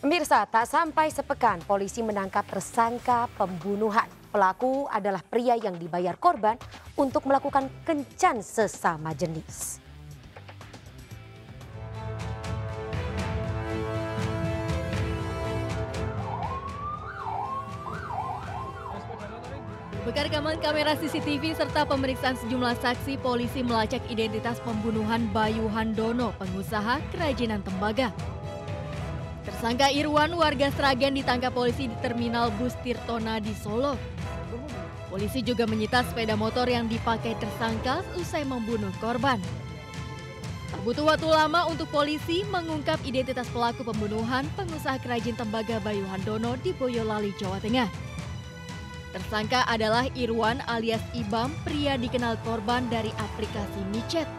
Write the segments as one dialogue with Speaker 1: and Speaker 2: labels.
Speaker 1: Pemirsa, tak sampai sepekan polisi menangkap tersangka pembunuhan. Pelaku adalah pria yang dibayar korban untuk melakukan kencan sesama jenis.
Speaker 2: Berkat rekaman kamera CCTV serta pemeriksaan sejumlah saksi, polisi melacak identitas pembunuhan Bayu Handono, pengusaha kerajinan tembaga. Tersangka Irwan, warga Sragen, ditangkap polisi di Terminal Bus Tirtonadi, Solo. Polisi juga menyita sepeda motor yang dipakai tersangka usai membunuh korban. Tak butuh waktu lama untuk polisi mengungkap identitas pelaku pembunuhan pengusaha kerajin tembaga Bayu Handono di Boyolali, Jawa Tengah. Tersangka adalah Irwan alias Ibam, pria dikenal korban dari aplikasi micet.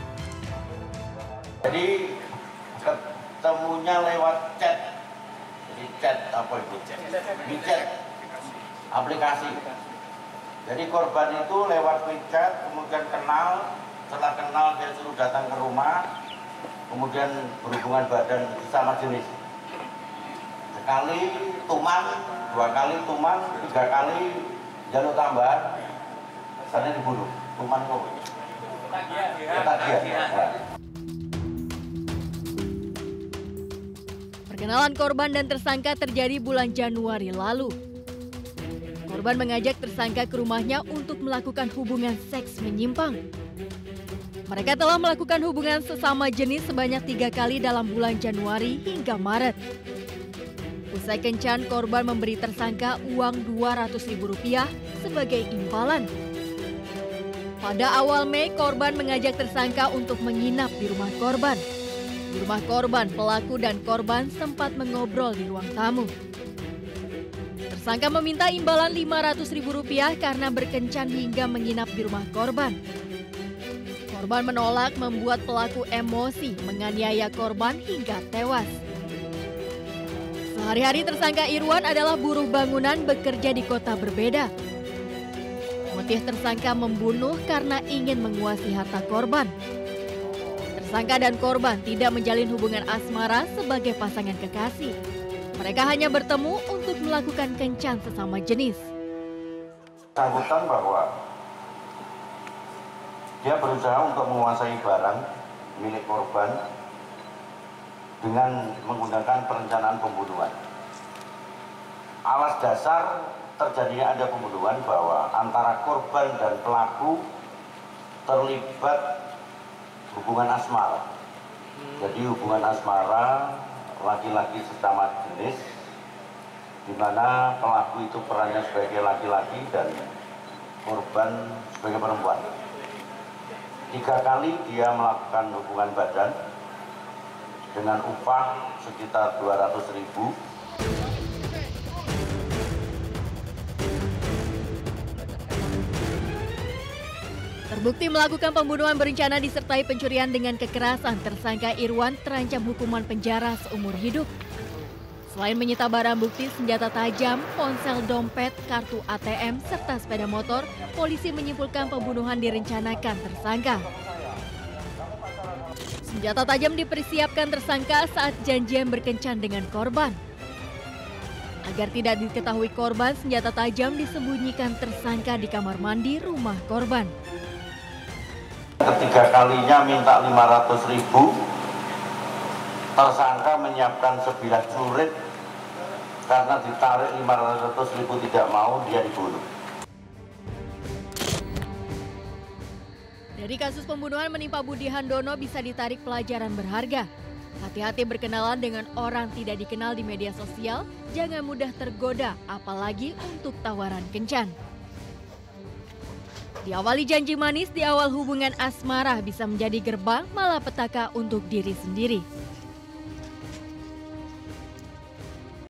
Speaker 3: Jadi ketemunya lewat chat. Jadi chat apa itu? Micet, aplikasi. Jadi korban itu lewat WeChat, kemudian kenal. Setelah kenal dia suruh datang ke rumah, kemudian berhubungan badan sesama jenis. Sekali tuman, 2 kali tuman, 3 kali jalur tambahan, sana dibunuh. Tuman kok. Ketagihan.
Speaker 2: Perkenalan korban dan tersangka terjadi bulan Januari lalu. Korban mengajak tersangka ke rumahnya untuk melakukan hubungan seks menyimpang. Mereka telah melakukan hubungan sesama jenis sebanyak 3 kali dalam bulan Januari hingga Maret. Usai kencan, korban memberi tersangka uang Rp200.000 sebagai imbalan. Pada awal Mei, korban mengajak tersangka untuk menginap di rumah korban. Di rumah korban, pelaku dan korban sempat mengobrol di ruang tamu. Tersangka meminta imbalan Rp500.000 karena berkencan hingga menginap di rumah korban. Korban menolak, membuat pelaku emosi menganiaya korban hingga tewas. Sehari-hari tersangka Irwan adalah buruh bangunan bekerja di kota berbeda. Motif tersangka membunuh karena ingin menguasai harta korban. Tersangka dan korban tidak menjalin hubungan asmara sebagai pasangan kekasih. Mereka hanya bertemu untuk melakukan kencan sesama jenis.
Speaker 3: Sangkutan bahwa dia berusaha untuk menguasai barang milik korban dengan menggunakan perencanaan pembunuhan. Alas dasar terjadinya ada pembunuhan bahwa antara korban dan pelaku terlibat hubungan asmara. Jadi hubungan asmara laki-laki sesama jenis, di mana pelaku itu perannya sebagai laki-laki dan korban sebagai perempuan. 3 kali dia melakukan hubungan badan dengan upah sekitar Rp200.000.
Speaker 2: Terbukti melakukan pembunuhan berencana disertai pencurian dengan kekerasan, tersangka Irwan terancam hukuman penjara seumur hidup. Selain menyita barang bukti senjata tajam, ponsel, dompet, kartu ATM, serta sepeda motor, polisi menyimpulkan pembunuhan direncanakan tersangka. Senjata tajam dipersiapkan tersangka saat janjian berkencan dengan korban. Agar tidak diketahui korban, senjata tajam disembunyikan tersangka di kamar mandi rumah korban.
Speaker 3: Ketiga kalinya minta Rp500.000, tersangka menyiapkan 9 celurit, karena ditarik Rp500.000 tidak mau, dia dibunuh.
Speaker 2: Dari kasus pembunuhan menimpa Budi Handono bisa ditarik pelajaran berharga. Hati-hati berkenalan dengan orang tidak dikenal di media sosial, jangan mudah tergoda, apalagi untuk tawaran kencan. Diawali janji manis di awal hubungan asmara bisa menjadi gerbang malapetaka untuk diri sendiri.